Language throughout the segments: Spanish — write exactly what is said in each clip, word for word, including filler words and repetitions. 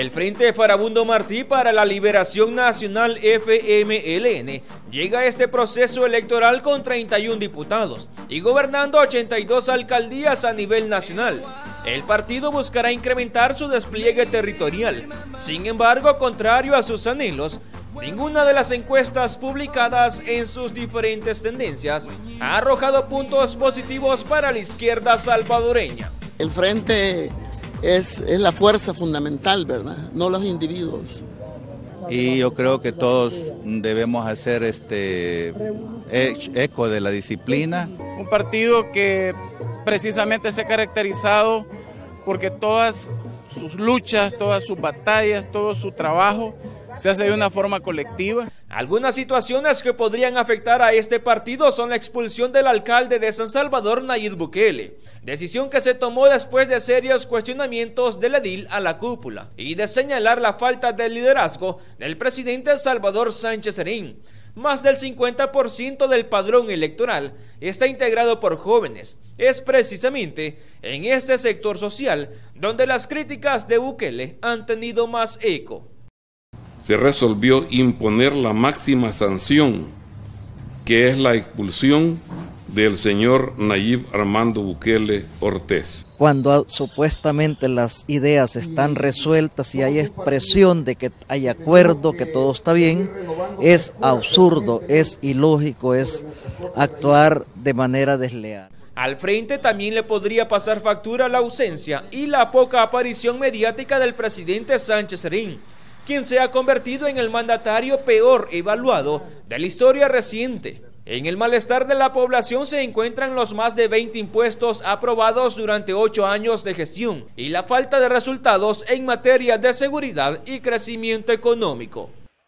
El Frente Farabundo Martí para la Liberación Nacional F M L N llega a este proceso electoral con treinta y un diputados y gobernando ochenta y dos alcaldías a nivel nacional. El partido buscará incrementar su despliegue territorial. Sin embargo, contrario a sus anhelos, ninguna de las encuestas publicadas en sus diferentes tendencias ha arrojado puntos positivos para la izquierda salvadoreña. El Frente es, es la fuerza fundamental, ¿verdad? No los individuos. Y yo creo que todos debemos hacer este eco de la disciplina. Un partido que precisamente se ha caracterizado porque todas sus luchas, todas sus batallas, todo su trabajo se hace de una forma colectiva. Algunas situaciones que podrían afectar a este partido son la expulsión del alcalde de San Salvador, Nayib Bukele, decisión que se tomó después de serios cuestionamientos del edil a la cúpula y de señalar la falta de liderazgo del presidente Salvador Sánchez Serén. Más del cincuenta por ciento del padrón electoral está integrado por jóvenes. Es precisamente en este sector social donde las críticas de Bukele han tenido más eco. Se resolvió imponer la máxima sanción, que es la expulsión del señor Nayib Armando Bukele Ortiz. Cuando supuestamente las ideas están resueltas y hay expresión de que hay acuerdo, que todo está bien, es absurdo, es ilógico, es actuar de manera desleal. Al frente también le podría pasar factura la ausencia y la poca aparición mediática del presidente Sánchez Serén, quien se ha convertido en el mandatario peor evaluado de la historia reciente. En el malestar de la población se encuentran los más de veinte impuestos aprobados durante ocho años de gestión y la falta de resultados en materia de seguridad y crecimiento económico.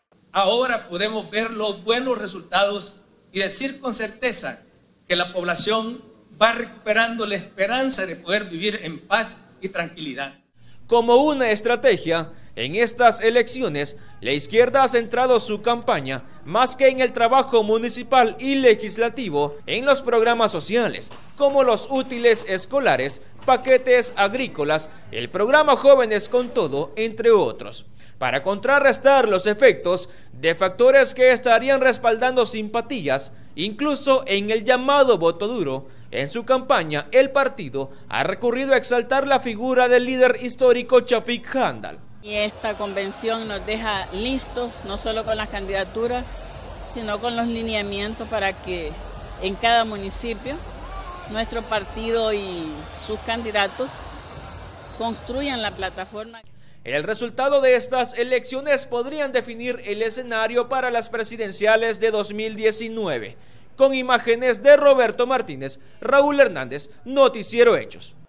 Ahora podemos ver los buenos resultados y decir con certeza que la población va recuperando la esperanza de poder vivir en paz y tranquilidad. Como una estrategia, en estas elecciones, la izquierda ha centrado su campaña más que en el trabajo municipal y legislativo en los programas sociales, como los útiles escolares, paquetes agrícolas, el programa Jóvenes con Todo, entre otros, para contrarrestar los efectos de factores que estarían respaldando simpatías, incluso en el llamado voto duro. En su campaña, el partido ha recurrido a exaltar la figura del líder histórico Chafik Handal. Y esta convención nos deja listos, no solo con las candidaturas, sino con los lineamientos para que en cada municipio nuestro partido y sus candidatos construyan la plataforma. El resultado de estas elecciones podrían definir el escenario para las presidenciales de dos mil diecinueve. Con imágenes de Roberto Martínez, Raúl Hernández, Noticiero Hechos.